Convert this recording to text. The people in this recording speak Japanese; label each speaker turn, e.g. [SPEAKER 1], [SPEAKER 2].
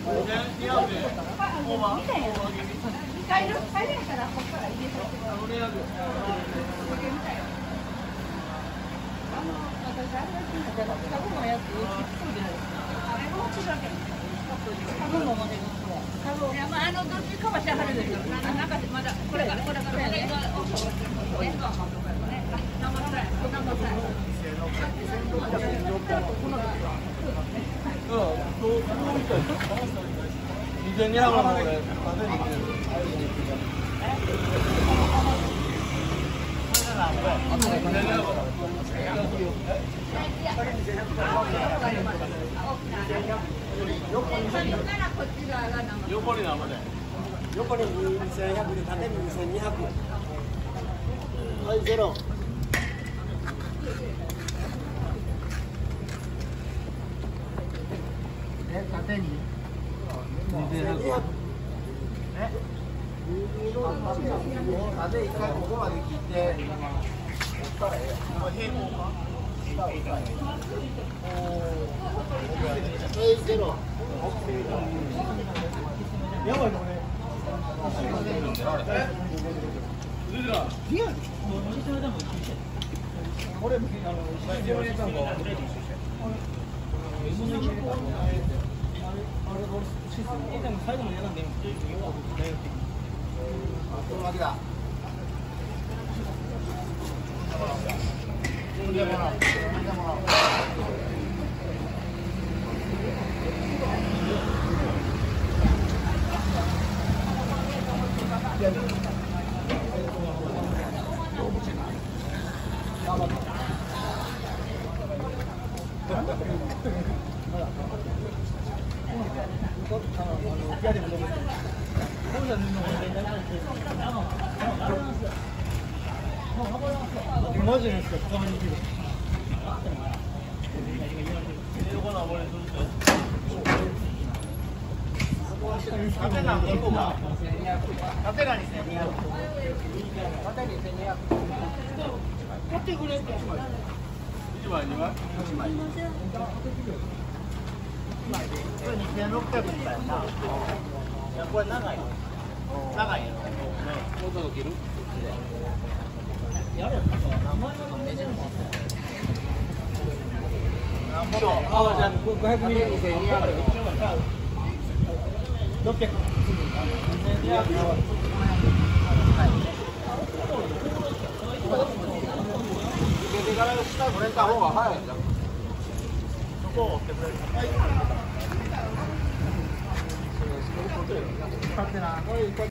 [SPEAKER 1] どっちかはしはるでしょ。なんかまだこれからね。
[SPEAKER 2] 横に何まで？横に2100で縦に2200。はい、ゼロ。
[SPEAKER 3] 縦に
[SPEAKER 2] 2200。
[SPEAKER 3] 縦一回ここまで切って
[SPEAKER 2] 平行か？はい、ゼロ。やばいのね。俺最後までやらんでいいんマジですか？たまに行く。縦が2個が縦が2200。縦に1200。買ってくれって1枚。1枚2枚？1枚。これ2600みたいな。いやこれ長い。長いよ。もうちょっと切る？やれよ。名前のメジャーも。あ、じゃあ500ミリ2200。600。受けてから下これた方が早いんだ。そこを折ってくれる。はい。勝手な。